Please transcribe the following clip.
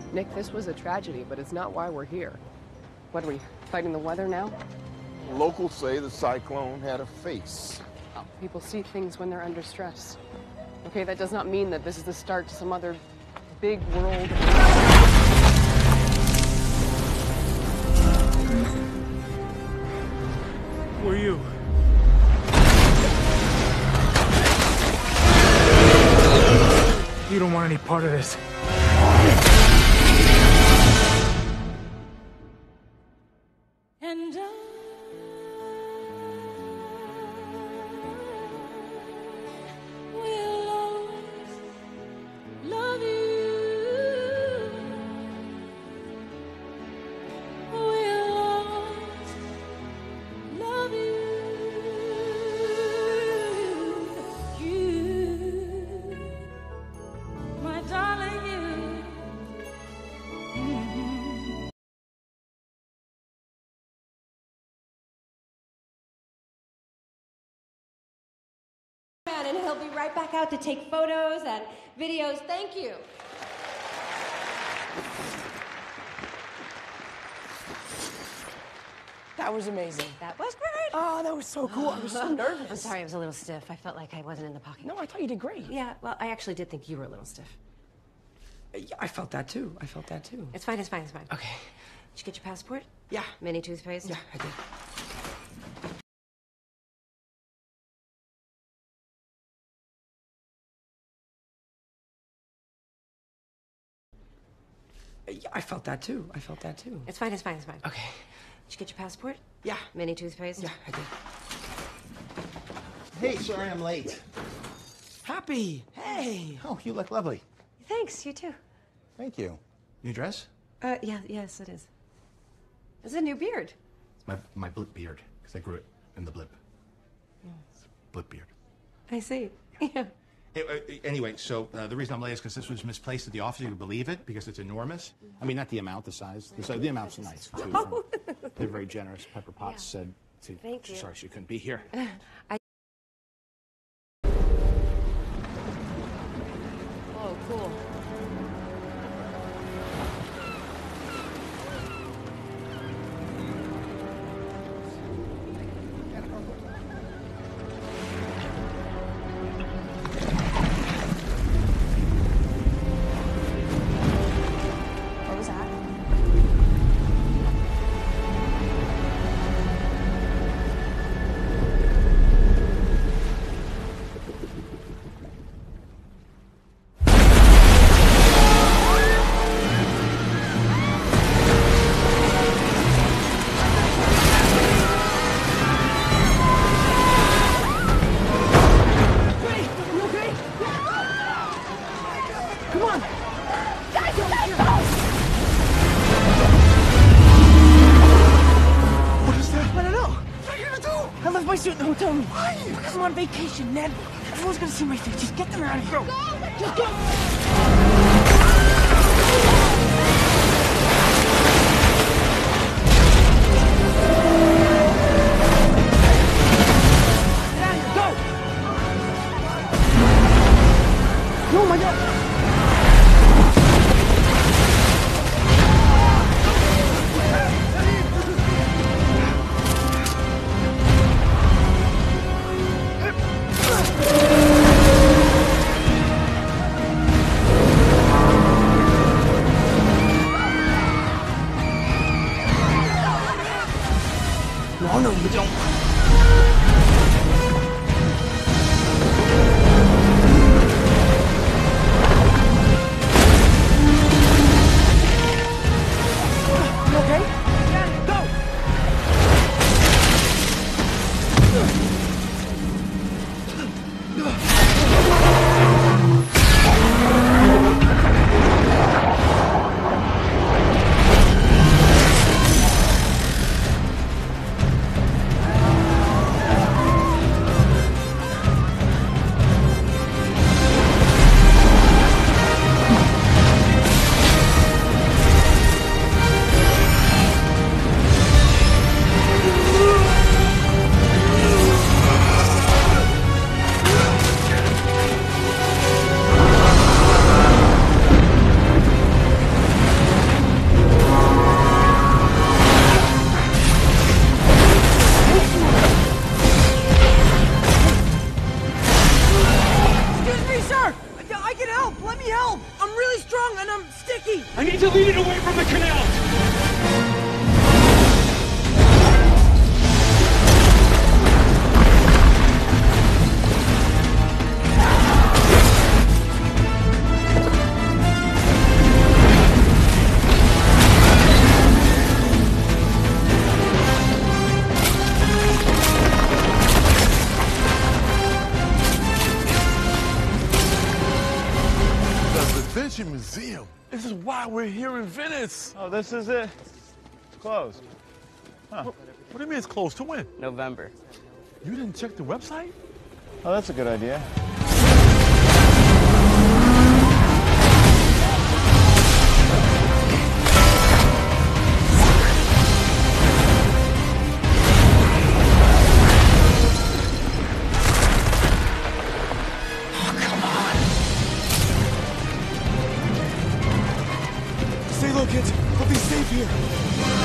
Nick, this was a tragedy, but it's not why we're here. What are we, fighting the weather now? Locals say the cyclone had a face. Oh, people see things when they're under stress. Okay, that does not mean that this is the start to some other big world. Who are you? You don't want any part of this. And will always love you. Will always love you. You, my darling, you. And he'll be right back out to take photos and videos. Thank you. That was amazing. That was great. Oh, that was so cool. I was so nervous. I'm sorry, I was a little stiff. I felt like I wasn't in the pocket. No, I thought you did great. Yeah, well, I actually did think you were a little stiff. Yeah, I felt that too. I felt that too. It's fine, it's fine, it's fine. Okay. Did you get your passport? Yeah. Mini toothpaste? Yeah, I did. Yeah, I felt that too. I felt that too. It's fine, it's fine, it's fine. Okay. Did you get your passport? Yeah. Mini toothpaste? Yeah, I did. Hey, sorry I'm late. Happy. Hey. Oh, you look lovely. Thanks, you too. Thank you. New dress? Yeah, yes, it is. It's a new beard. It's my blip beard, because I grew it in the blip. It's blip beard. I see. Yeah. Anyway, so the reason I'm late is because this was misplaced at the office. You can believe it, because it's enormous. I mean, not the amount, the size. The amount's nice, too. They're very generous. Pepper Potts said, Thank you. Sorry she couldn't be here. Oh, cool. What was that? Come on. What is that? I don't know. What are you gonna do? I left my suit in the hotel room. Why? Because I'm on vacation, Ned. Everyone's gonna see my face. Just get them out of here. Just go. Get out of here. Go. Oh my God. No, you don't. Sir, I can help. Let me help. I'm really strong and I'm sticky. I need to lead it away from the canal. The Museum. This is why we're here in Venice. Oh, this is it? It's closed. Huh. What do you mean it's closed? To when? November. You didn't check the website? Oh, that's a good idea. Stay low, kids. We'll be safe here.